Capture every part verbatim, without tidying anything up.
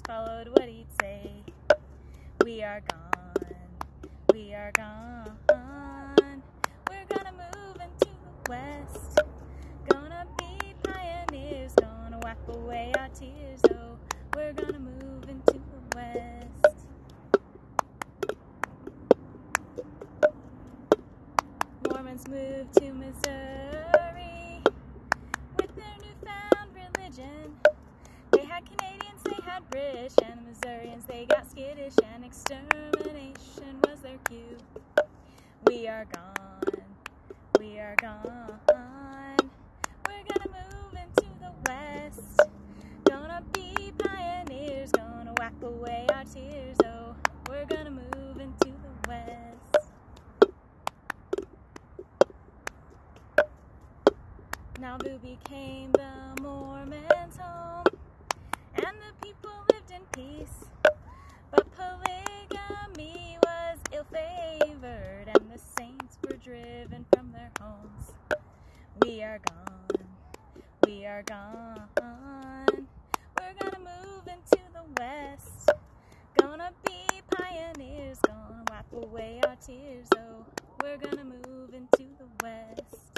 just followed what he'd say. We are gone, we are gone. We're gonna move into the West. Gonna be pioneers, gonna wipe away our tears. Oh, we're gonna move into the West. Mormons moved to Missouri with their newfound religion. They had Canadians, they had British, and the Missourians, they got skittish, and extermination was their cue. We are gone, we are gone. We're gonna move into the West. Gonna be pioneers, gonna wipe away our tears. Oh, we're gonna move into the West. Nauvoo became the Mormons' home, and the people lived in peace. But polygamy was ill-favored, and the saints were driven from their homes. We are gone, we are gone. We're gonna move into the West. Gonna be pioneers, gonna wipe away our tears. Oh, we're gonna move into the West.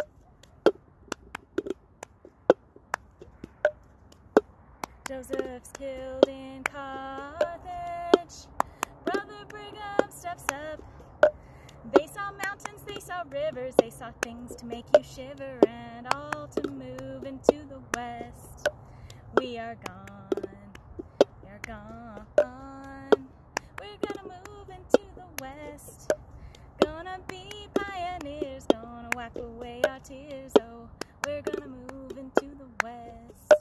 Joseph's killed in Carthage. Brother Brigham steps up. They saw mountains, they saw rivers, they saw things to make you shiver, and all to move into the West. We are gone, we are gone. We're gonna move into the West. Gonna be pioneers, gonna wipe away our tears. Oh, we're gonna move into the West.